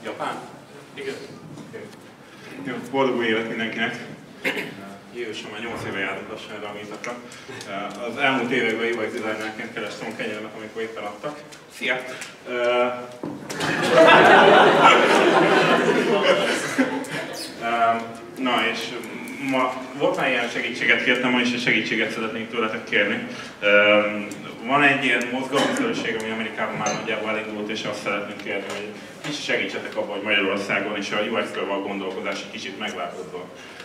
Japán? Igen. Jó, boldog új élet mindenkinek! Jézusom, már 8 éve járunk lassan erre a meetupra. Az elmúlt években UX designerként kerestem a kenyeremet, amikor éppen adtak. Szia! Na és ma volt már ilyen segítséget kértem, ma is egy segítséget szeretnénk tőletek kérni. Van egy ilyen mozgalomszerűség, ami Amerikában már nagyjából elindult, és azt szeretnénk kérni, hogy kicsit segítsetek abban, hogy Magyarországon és a UX-ről való gondolkodás egy kicsit megváltozzon.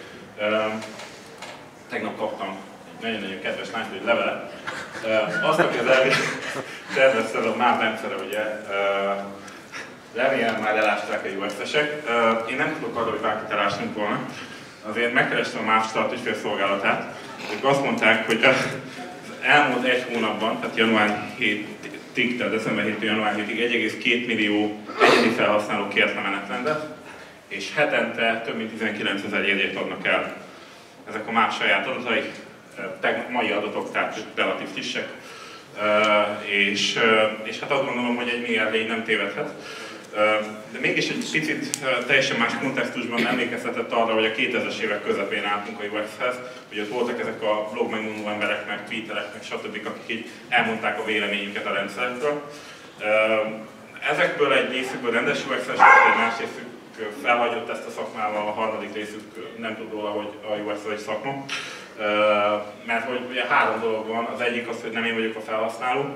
Tegnap kaptam egy nagyon-nagyon kedves lánytól egy levelet. Azt, aki az tervezted, az már rendszere, ugye, remélem már elásták a UX-esek. Én nem tudok arra, hogy bárkit elástunk volna. Azért megkerestem a MÁV-Start ügyfélszolgálatát, ők azt mondták, hogy az elmúlt egy hónapban, tehát január 7-ig, tehát december 7-től január 7-ig 1,2 millió egyedi felhasználó kért a menetrendet, és hetente több mint 19 000 jegyet adnak el. Ezek a MÁV saját adatai, mai adatok, tehát relatív frissek, és hát azt gondolom, hogy egy mérlény nem tévedhet. De mégis egy picit teljesen más kontextusban emlékeztetett arra, hogy a 2000-es évek közepén álltunk a UX-hez, hogy ott voltak ezek a blog megmondó emberek, meg tweeterek, meg stb., akik így elmondták a véleményüket a rendszerekről. Ezekből egy részükből rendes UX-es, egy más részük felhagyott ezt a szakmával, a harmadik részük nem tud róla, hogy a UX egy szakma. Mert hogy ugye három dolog van, az egyik az, hogy nem én vagyok a felhasználó,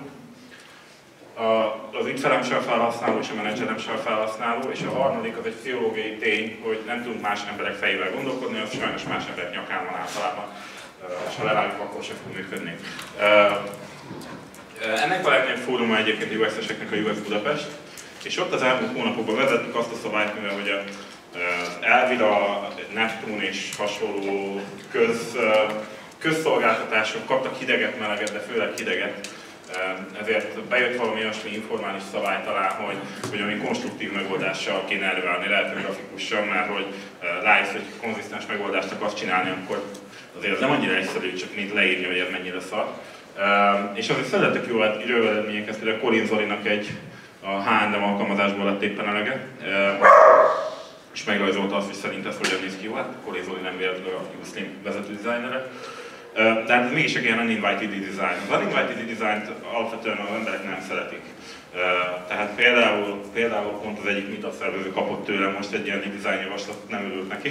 az ügyfelem sem a felhasználó és a menedzserem sem a felhasználó, és a harmadik az egy pszichológiai tény, hogy nem tudunk más emberek fejével gondolkodni, az sajnos más emberek nyakán van általában, és ha levágjuk, akkor sem fog működni. Ennek a legnagyobb fóruma egyébként a UX-eseknek a UX Budapest, és ott az elmúlt hónapokban vezettük azt a szabályt, mivel hogy Elvira, Neptune és hasonló közszolgáltatások kaptak hideget, meleget, de főleg hideget. Ezért bejött valami olyasmi informális szabály talán, hogy ami konstruktív megoldással kéne előállni, lehet, hogy grafikussal, mert hogy rájössz, hogy konzisztens megoldást akarsz csinálni, akkor azért az nem annyira egyszerű, csak mint leírni, hogy ez mennyire szar. És azért születtek jó eredményeket, például Colin Zolinak a H&M alkalmazásból lett éppen elege, és megrajzolta azt, hogy szerint ez hogyan néz ki jó, hát Colin Zoli nem véletlenül a Uslim vezető dizájnere. De ez mégis egy ilyen uninvited design. Az uninvited design-t alapvetően az emberek nem szeretik. Tehát például pont az egyik meetup szervező kapott tőlem most egy ilyen design javaslatot, nem örült neki.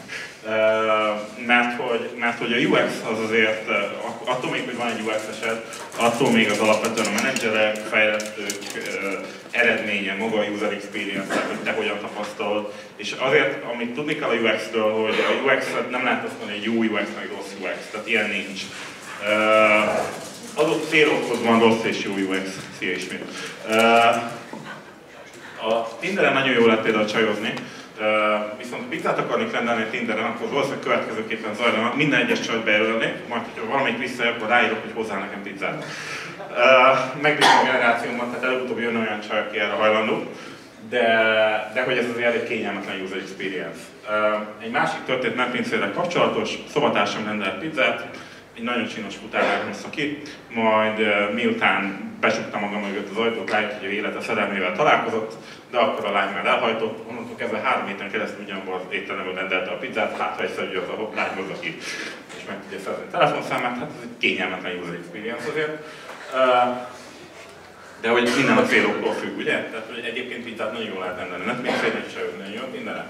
Mert hogy a UX az azért, attól még, hogy van egy UX eset, attól még az alapvetően a menedzserek, fejlesztők eredménye, maga a user experience, hogy te hogyan tapasztalod. És azért, amit tudni kell a UX-től, hogy a UX-et nem lehet azt mondani, hogy jó UX, meg rossz UX, tehát ilyen nincs. Adott célokhoz van rossz és jó UX. Szia ismét. A Tinderen nagyon jó lett például csajozni, viszont ha pizzát akarnék rendelni a Tinderen, akkor valószínűleg következőképpen zajlana, minden egyes csajt bejelölnék, majd hogyha valamelyik visszajön, akkor ráírok, hogy hozzá nekem pizzát. Megbízom a generációmat, tehát előbb-utóbb jön olyan csaj, aki erre hajlandó, de hogy ez azért egy kényelmetlen user experience. Egy másik történet Netpincérrel kapcsolatos, szobatársam rendelt pizzát, egy nagyon csinos futár hozta ki, majd miután becsukta magam mögött az ajtót, rájött, hogy a élete szerelmével találkozott, de akkor a lány már elhajtott, onnantól kezdve 3 héten keresztül ugyanabban az étteremben rendelte a pizzát, hát ha egyszer az a lány hozza ki, és meg tudja szerezni a telefonszámát, hát ez egy kényelmetlen user experience azért. De hogy minden a céloktól függ, ugye? Tehát hogy egyébként pizzát nagyon jól lehet rendelni, nem mindegyik se nagyon jó mindenre.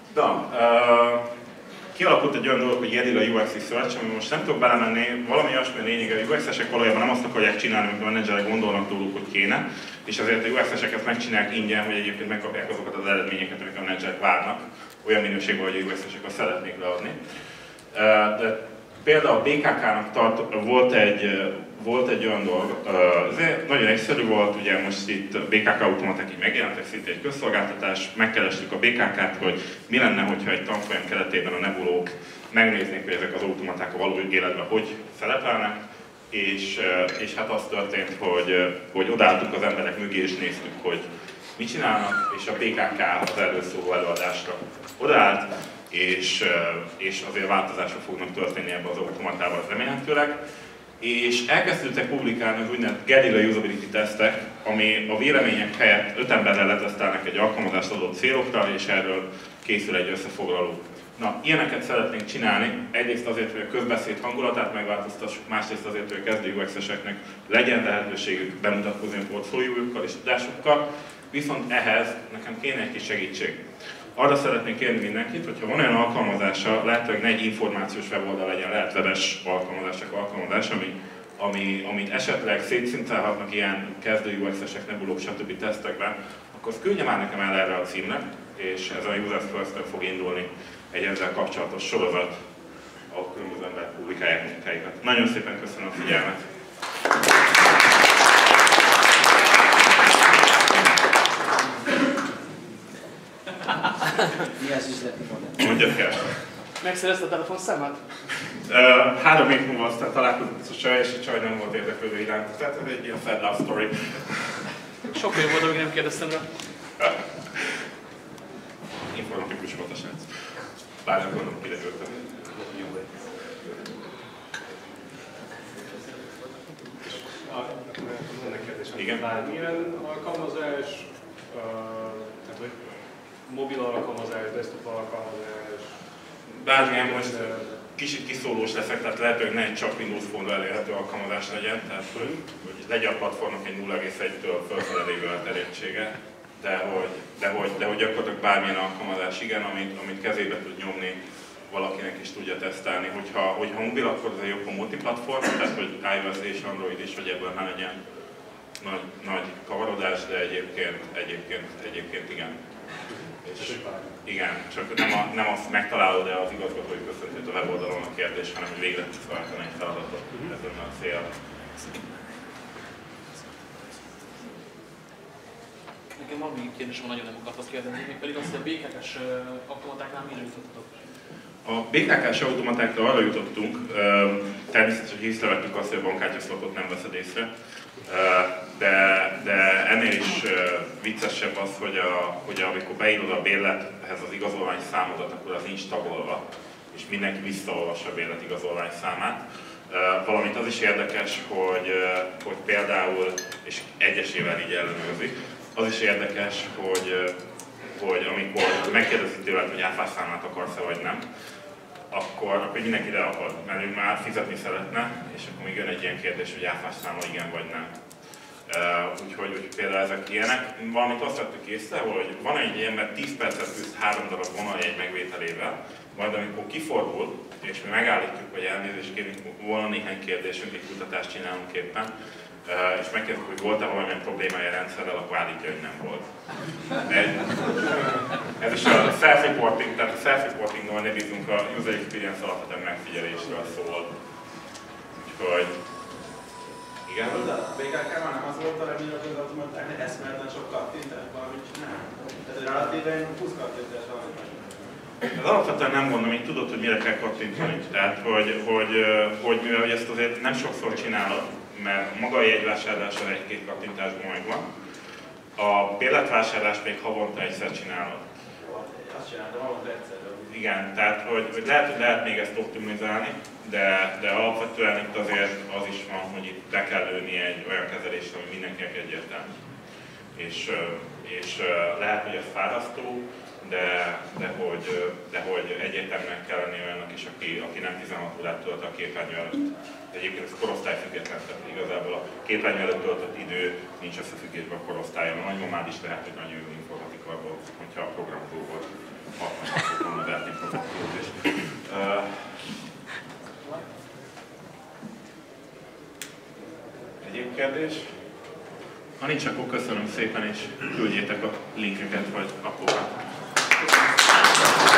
Kialakult egy olyan dolog, hogy Guerrilla UX Research, ami most nem tudok belemenni, valami olyasmi lényege, a UX-esek valójában nem azt akarják csinálni, amit a menedzserek gondolnak róluk, hogy kéne, és azért a UX-esek ezt megcsinálják ingyen, hogy egyébként megkapják azokat az eredményeket, amik a menedzserek várnak, olyan minőségben, hogy a UX-esek azt szeretnék leadni. De például a BKK-nak volt egy olyan dolog, nagyon egyszerű volt, ugye most itt BKK automaták így megjelentek, szinte egy közszolgáltatás, megkerestük a BKK-t, hogy mi lenne, hogyha egy tanfolyam keretében a nebulók megnéznék, hogy ezek az automaták a való életben hogy szerepelnek, és hát az történt, hogy odaálltuk az emberek mögé és néztük, hogy mit csinálnak, és a BKK az erről szóló előadásra odaállt, és azért változások fognak történni ebben az automatában remélhetőleg. És elkezdődtek publikálni az úgynevezett Guerrilla Usability tesztek, ami a vélemények helyett 5 emberrel letesztelnek egy alkalmazást adott célokra, és erről készül egy összefoglaló. Na, ilyeneket szeretnénk csinálni, egyrészt azért, hogy a közbeszéd hangulatát megváltoztassuk, másrészt azért, hogy a kezdő UX-eseknek legyen lehetőségük bemutatkozni a portfóliójukkal és tudásukkal, viszont ehhez nekem kéne egy kis segítség. Arra szeretnék kérni mindenkit, hogyha van olyan alkalmazása, lehetőleg ne egy információs weboldal legyen, lehet webes alkalmazás, amit esetleg szétszincelhatnak ilyen kezdő UX-esek, nebulók, stb. Tesztekben, akkor azt küldje már nekem el erre a címre, és ez a Users First-től fog indulni egy ezzel kapcsolatos sorozat, ahol különböző emberek publikálják munkáikat. Nagyon szépen köszönöm a figyelmet! Mi az üzleti modell? Mondjak el! Megszerezte a telefonszámát? 3 év múlva aztán találkozott a csaj, és a csaj nem volt érdeklődő iránt. Tehát ez egy ilyen sad love story. Sok év volt, amíg nem kérdeztem rá. Informatikus volt a srác. Bár nem gondolom, kiderültem. Igen? Bármilyen alkalmazás, tehát hogy mobil alkalmazás, desktop alkalmazás. Bármilyen most kicsit kiszólós leszek, tehát lehetőleg ne csak Windows Phone-ra elérhető alkalmazás legyen, tehát hogy legyen a platformnak egy 0,1-től fölfele lévő elterjedtsége, de hogy gyakorlatilag bármilyen alkalmazás igen, amit kezébe tud nyomni, valakinek is tudja tesztelni. Hogyha mobil, akkor az jobb a multiplatform, tehát hogy iOS és Android is, hogy ebből ne legyen nagy kavarodás, de egyébként igen. És igen, csak nem azt megtalálod, de az igazgatói köszöntőt a weboldalon a kérdés, hanem hogy végre tudsz váltani egy feladatot. Ez lenne a cél. Nekem valami kérdésem nagyon nem akartok kérdezni, még pedig azt, hogy a BKK-s automatáknál mire jutottatok? A BKK-s automatákra arra jutottunk, természetesen észrevettük azt, hogy a bankkártyaszlopot nem veszed észre, de ennél is viccesebb az, hogy amikor beírod a bérlethez az igazolvány számodat, akkor az nincs tagolva, és mindenki visszaolvassa a bérletigazolvány számát. Valamint az is érdekes, hogy például, és egyesével így ellenőrzik, az is érdekes, hogy amikor megkérdezik tőled, hogy áfás számlát akarsz-e vagy nem, akkor mindenki leakad, mert ő már fizetni szeretne, és akkor még jön egy ilyen kérdés, hogy áfás számla igen vagy nem. Úgyhogy például ezek ilyenek. Valamit azt vettük észre, hogy van egy ilyen, mert 10 percet küzd 3 darab vonaljegy megvételével, majd amikor kifordul, és mi megállítjuk, hogy elnézést kérünk, volna néhány kérdésünk, egy kutatást csinálunk éppen, és megkérdezik, hogy volt-e valamilyen problémája a rendszerrel, akkor állítja, hogy nem volt. Ez is a self-reporting, tehát a self-reportingról ne bízunk, a user experience alapvetően megfigyelésről szól. Úgyhogy... Igen? A BKK-nak az volt a remények, hogy az automaták eszméletlen sok kattintás valamit csinál. Tehát relatíven 20 kattintás valamit. Ez alapvetően nem mondom, így tudod, hogy mire kell kattintani. Tehát, hogy mivel ezt azért nem sokszor csinálod, mert maga a jegyvásárlás az 1-2 kattintásban megvan. A bérletvásárlást még havonta egyszer csinálod. Azt csináltam, havonta egyszer. Igen, tehát hogy lehet még ezt optimizálni, de alapvetően itt azért az is van, hogy itt be kell lőni egy olyan kezelést, ami mindenkinek egyértelmű. És lehet, hogy ez fárasztó, de hogy egyértelműen kell lenni olyannak is, aki nem 16 órát tölt a képernyő előtt. Egyébként ez korosztályfüggetlen, tehát igazából a képernyő előtt töltött idő nincs összefüggésben a korosztályon. A nagymamád is lehet, hogy nagyon jó informatika volt, hogyha a programozó volt. 60-as modernt informatikus is. Egyéb kérdés? Ha nincs, akkor köszönöm szépen, és küldjétek a linkeket vagy appokat.